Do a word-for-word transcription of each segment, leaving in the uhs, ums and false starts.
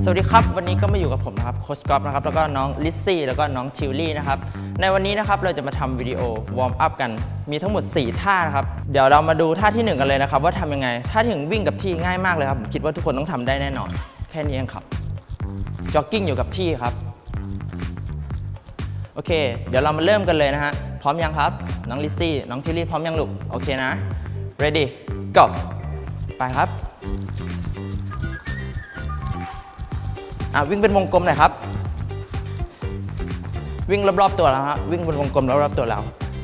สวัสดีครับวันนี้ก็มาอยู่กับผมนะครับโค้ชก๊อฟนะครับแล้วก็น้องลิซซี่แล้วก็น้องทิวลี่นะครับในวันนี้นะครับเราจะมาทำวิดีโอวอร์มอัพกันมีทั้งหมดสี่ท่านะครับเดี๋ยวเรามาดูท่าที่หนึ่งกันเลยนะครับว่าทำยังไงท่าที่หนึ่งวิ่งกับที่ง่ายมากเลยครับผมคิดว่าทุกคนต้องทำได้แน่นอนแค่นี้เองครับจ็อกกิ้งอยู่กับที่ครับโอเคเดี๋ยวเรามาเริ่มกันเลยนะฮะพร้อมยังครับน้องลิซซี่น้องทิวลี่พร้อมยังลูกโอเคนะ ready go ไปครับอ่ะวิ่งเป็นวงกลมหน่อยครับวิ่งรอบๆตัวแล้วฮะวิ่งเป็นวงกลมรอบๆตัวเรา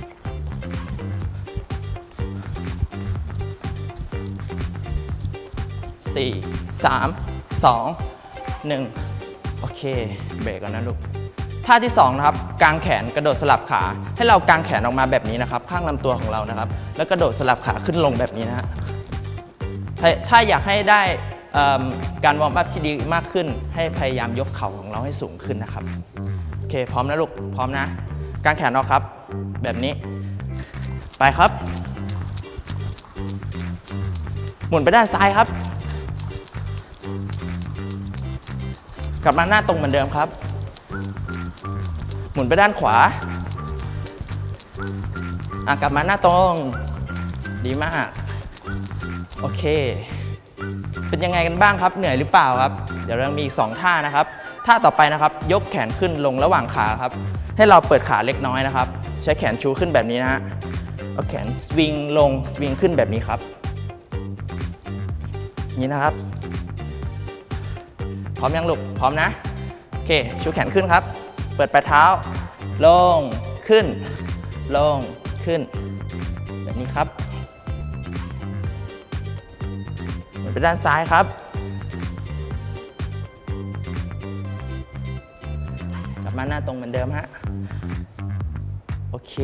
สี่สามสองหนึ่งโอเคเบรกก่อนนะลูกท่าที่สองนะครับกางแขนกระโดดสลับขาให้เรากางแขนออกมาแบบนี้นะครับข้างลำตัวของเรานะครับแล้วกระโดดสลับขาขึ้นลงแบบนี้นะฮะถ้าอยากให้ได้การวอร์มอัพที่ดีมากขึ้นให้พยายามยกเข่าของเราให้สูงขึ้นนะครับโอเคพร้อมนะลูกพร้อมนะกางแขนออกครับแบบนี้ไปครับหมุนไปด้านซ้ายครับกลับมาหน้าตรงเหมือนเดิมครับหมุนไปด้านขวาอ่ะกลับมาหน้าตรงดีมากโอเคเป็นยังไงกันบ้างครับเหนื่อยหรือเปล่าครับเดี๋ยวเรามีอีกสองท่านะครับท่าต่อไปนะครับยกแขนขึ้นลงระหว่างขาครับให้เราเปิดขาเล็กน้อยนะครับใช้แขนชูขึ้นแบบนี้นะฮะเอาแขนสวิงลงสวิงขึ้นแบบนี้ครับนี่นะครับพร้อมยังลูกพร้อมนะโอเคชูแขนขึ้นครับเปิดปลายเท้าลงขึ้นลงขึ้นแบบนี้ครับไปด้านซ้ายครับกลับมาหน้าตรงเหมือนเดิมฮะโอเค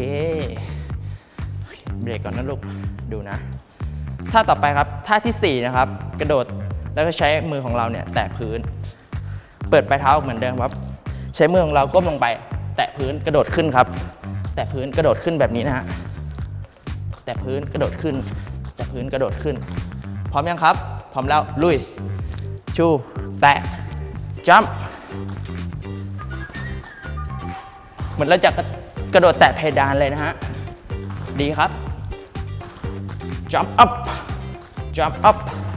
เบรกก่อนนะลูกดูนะท่าต่อไปครับท่าที่สี่นะครับกระโดดแล้วก็ใช้มือของเราเนี่ยแตะพื้นเปิดปลายเท้าเหมือนเดิมครับใช้มือของเราก้มลงไปแตะพื้นกระโดดขึ้นครับแตะพื้นกระโดดขึ้นแบบนี้นะฮะแตะพื้นกระโดดขึ้นแตะพื้นกระโดดขึ้นพร้อมยังครับพร้อมแล้วลุยชูแตะจัมป์เหมือนเราจะกระโดดแตะเพดานเลยนะฮะดีครับ jump up jump up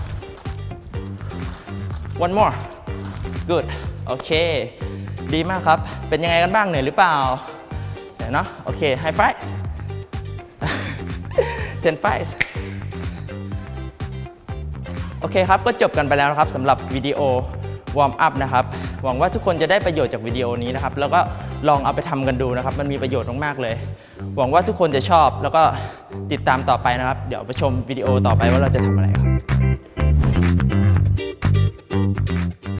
one more good โอเคดีมากครับเป็นยังไงกันบ้างเหนื่อยหรือเปล่าเดี๋ยวเนาะโอเค high five ten fiveโอเคครับก็จบกันไปแล้วนะครับสำหรับวิดีโอวอร์มอัพนะครับหวังว่าทุกคนจะได้ประโยชน์จากวิดีโอนี้นะครับแล้วก็ลองเอาไปทำกันดูนะครับมันมีประโยชน์มากๆเลยหวังว่าทุกคนจะชอบแล้วก็ติดตามต่อไปนะครับเดี๋ยวไปชมวิดีโอต่อไปว่าเราจะทำอะไรครับ